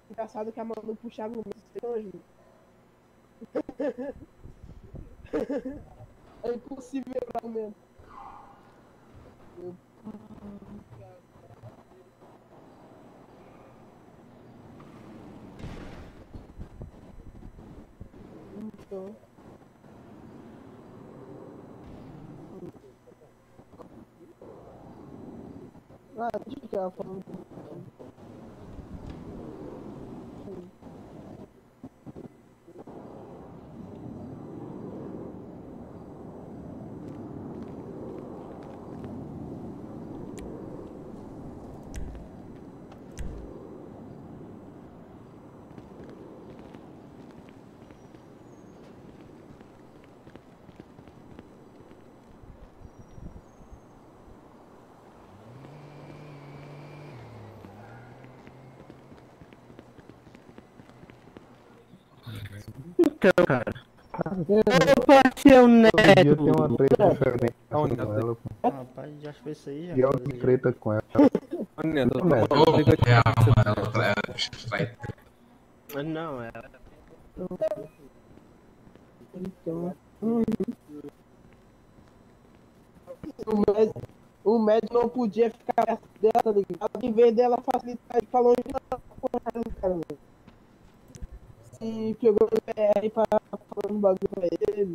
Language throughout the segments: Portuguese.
Engraçado que a Manu puxava o mesmo. É impossível lembrar o mesmo. Então. Deixa eu ficar falando. Então, cara. Opa, seu neto! Eu tenho uma treta diferente com ela. Rapaz, já fez isso aí, já. E eu tenho treta com ela. Não, é. Então. O médico não podia ficar perto dela, tá ligado? Em vez dela facilitar, ele falou de cara. E pegou o PR pra falar um bagulho pra ele.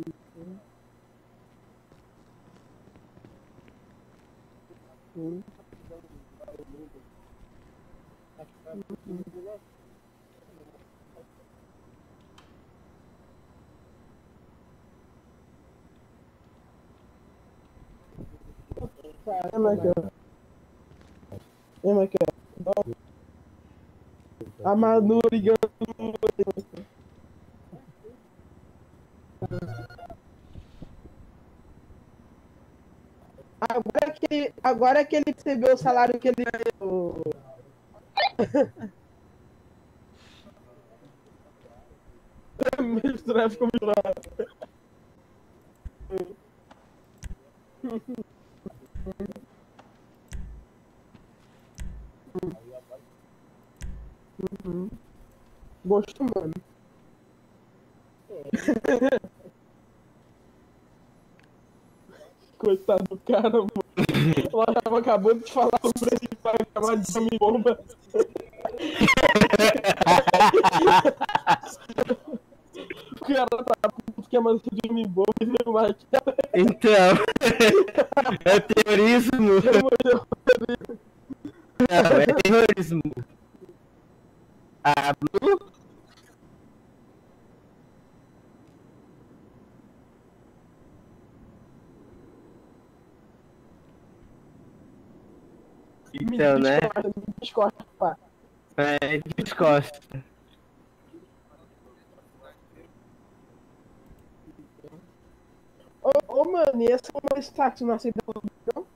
A Manu ligando. Agora que ele recebeu o salário que ele ganhou. Misturado, ficou misturado. Gosto, mano. Coitado do cara, mano. Ela tava acabando de falar sobre ele para chamar de homem bomba. O cara tá puto que é mais de homem bomba e veio mais. Então, é terrorismo. Não, é terrorismo. A Blue? Então, né? Descosta, pá. É, descosta. Ô, mano, e esse táxi não aceita não?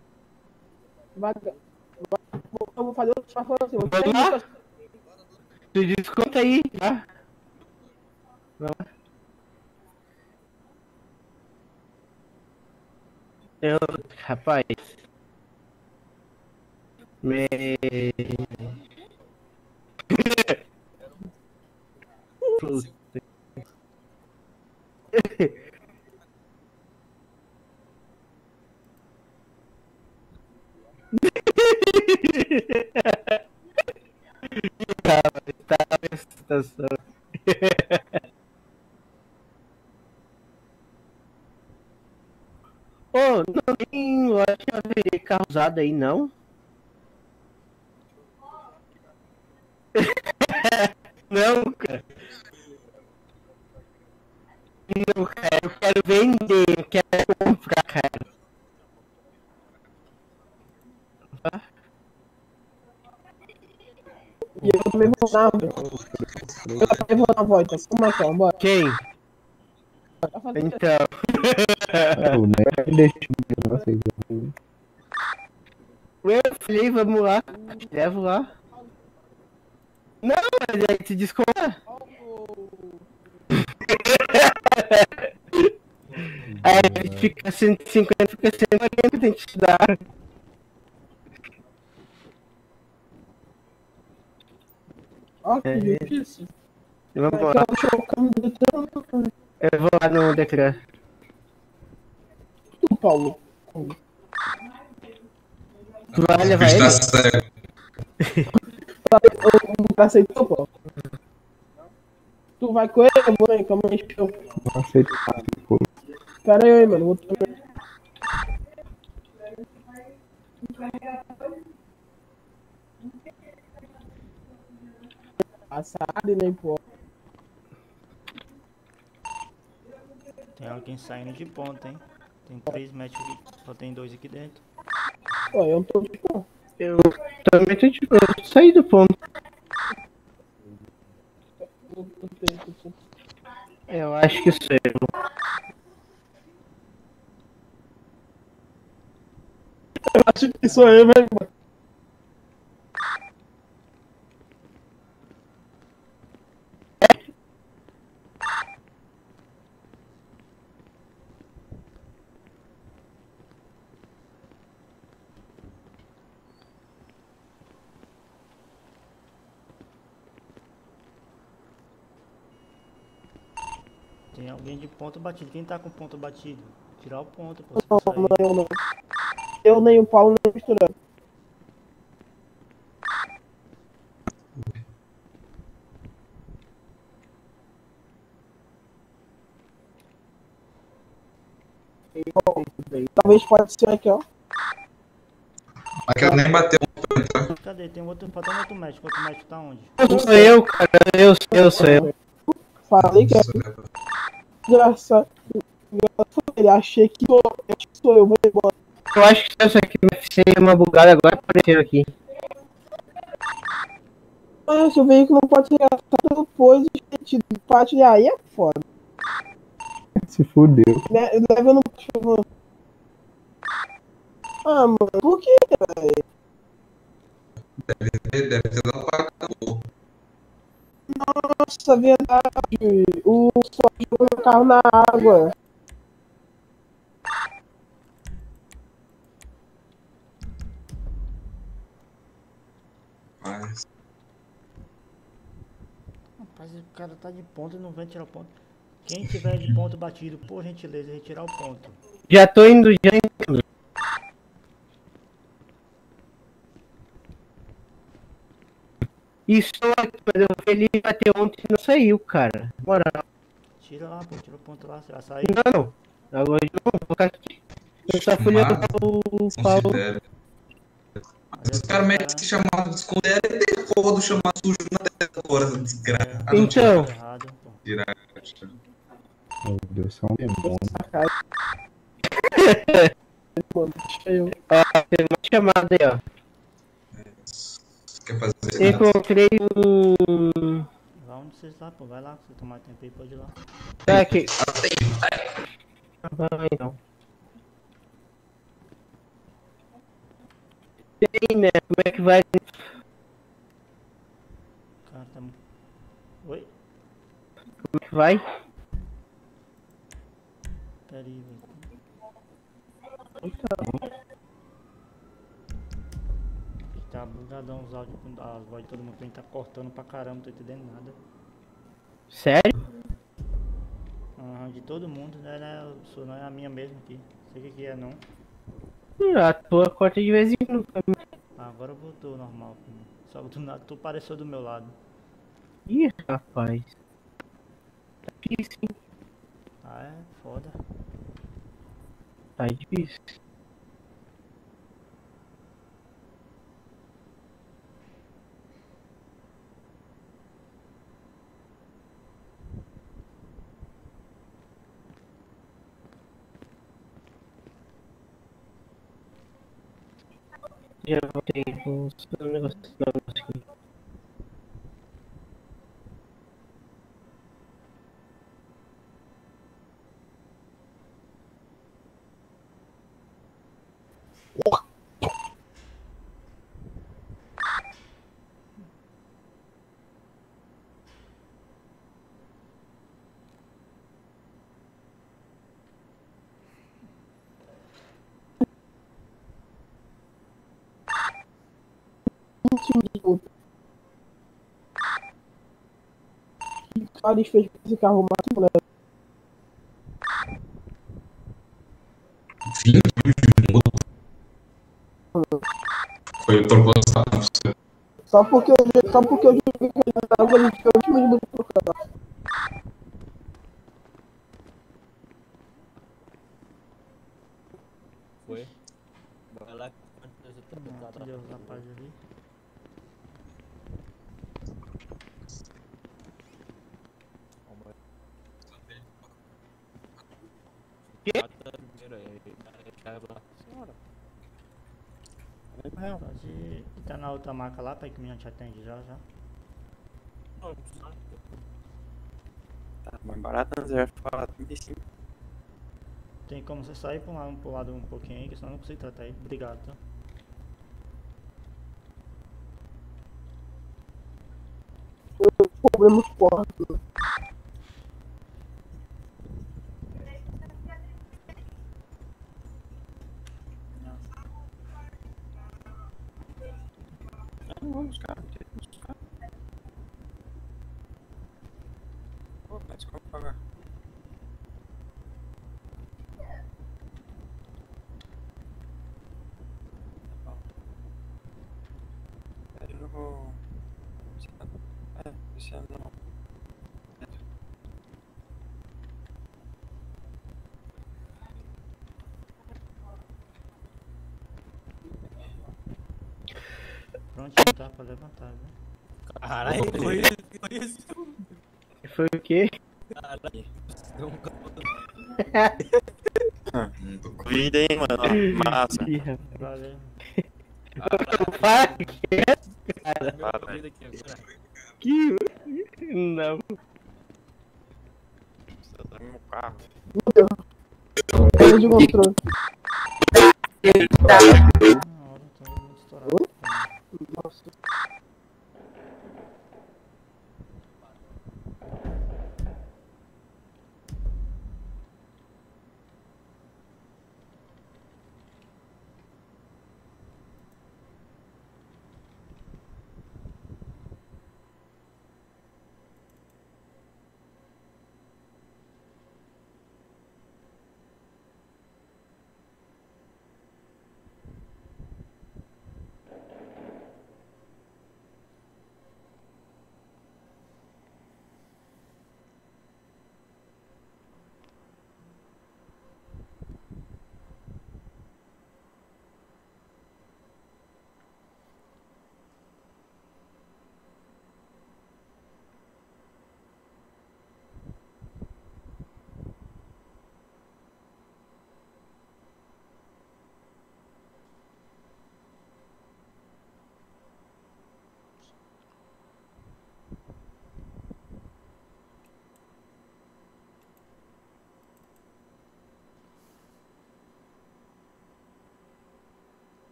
Eu vou fazer outro falando assim. Vamos lá? Tu desconta aí, tá? Vamos lá. Rapaz. Puta. Tá nessa situação. Ô, não tem loja de carro usado aí, não? Não, cara. Não, cara, eu quero vender, eu quero comprar, cara. E eu também vou dar. Eu também vou dar uma volta. Como é que é? Bora. Quem? Então. O neto deixa vocês. Eu falei, vamos lá. Levo lá. Não, mas aí te desconta. Aí fica 150, fica 140, tem que te dar. Ó, que difícil. Vamos Aqui lá. eu acho o caminho do tanto, Eu vou lá no Decran. Paulo. Tu vai levar Bicho ele? tá cego. Não aceitou, Paulo? Tu vai com ele? Eu vou aí, calma aí, show. Não aceito. Pô, Pera aí, mano. Vou também. Assado e nem pô. Tem alguém saindo de ponta, hein? Tem 3 metros aqui, só tem 2 aqui dentro. Pô, eu não tô de pô. Eu também tô tipo, eu saí do ponto. Eu acho que sou eu. Eu acho que sou eu, velho. Tem alguém de ponto batido. Quem tá com ponto batido? Tirar o ponto, pô. Não, Se for não, sair. eu não. Eu nem o Paulo nem misturando. Talvez pode ser aqui, ó. Aquela nem bateu pra entrar. Cadê? Tem outro. Falta um outro médico. Outro médico tá onde? Sou eu, cara. Eu sou eu. Falei que é engraçado. Ele achei que sou eu, vou embora. Eu acho que essa aqui vai ser uma bugada agora apareceu aqui. Mas se o veículo não pode ser gastado depois de parte aí é foda. se fudeu. Leva no chuva. Ah, mano, por que, velho? Deve ter dado pra acabou. Nossa, verdade. O só jogou meu carro na água. Mas Rapaz, o cara tá de ponto e não vem tirar o ponto. Quem tiver de ponto batido, por gentileza, retirar o ponto. Já tô indo, já indo. Isso, mas eu vi ele bater ontem e não saiu, cara. Bora. Tira lá, pô. Tira o ponto lá. Você vai sair. Não. Agora eu vou ficar aqui. Eu só fui levar o Paulo. considera. Os caras meio que se chamavam de esconder e tem porra do chamar sujo na decora, desgraça. Então. Tá errado, pô. Meu Deus, só um demônio. Mano, deixa eu. Ó, tem uma chamada aí, ó. Quer fazer Encontrei um. Vai onde vocês lá, pô. Vai lá. Se tomar tempo aí, pode ir lá. Tá aqui. Vai então. Tem, né? Como é que vai? Cara, tá. Oi? Como é que vai? Pera aí, velho. Tá bugadão os áudios, as vozes de todo mundo. A gente tá cortando pra caramba, não tô entendendo nada. Sério? Aham, de todo mundo, né? Não é a minha mesmo aqui. Não sei o que é, não. A tua corta de vez em quando. Agora voltou normal. Só do nada, tu apareceu do meu lado. Ih, rapaz. Tá difícil, hein? Ah, é foda. Tá difícil. Já voltei com o negócio aqui. a gente fez pra esse carro mais leve. 20 de multa. Foi proposital pra você. Só porque eu joguei que ele tava, a gente ficou 20 minutos por carro. Foi? Vai lá quantas eu tô botado Cadê os rapazes ali? primeiro aí. Chave lá. Senhora. Pode ir. Tá na outra marca lá, pai, que minha te atende já. Não, não sabe. Tá mais barato, né? Você vai falar 35. Tem como você sair pro lado um pouquinho aí, que senão eu não consigo tratar aí. Obrigado, tá? Problema forte. Não, vamos buscar. Vamos buscar. Pô, mas como pagar? Tá bom. Eu não vou... esse ano não. Prontinho, tá? Pra levantar, viu? Caralho, foi isso? Foi o quê? Caralho. Deu um campo. Cuida aí, mano. Ó, massa. Ih, rapaz. Valeu. Para, que é? Meu comida aqui agora. Que... Não. Você tá no meu carro. Perde o controle.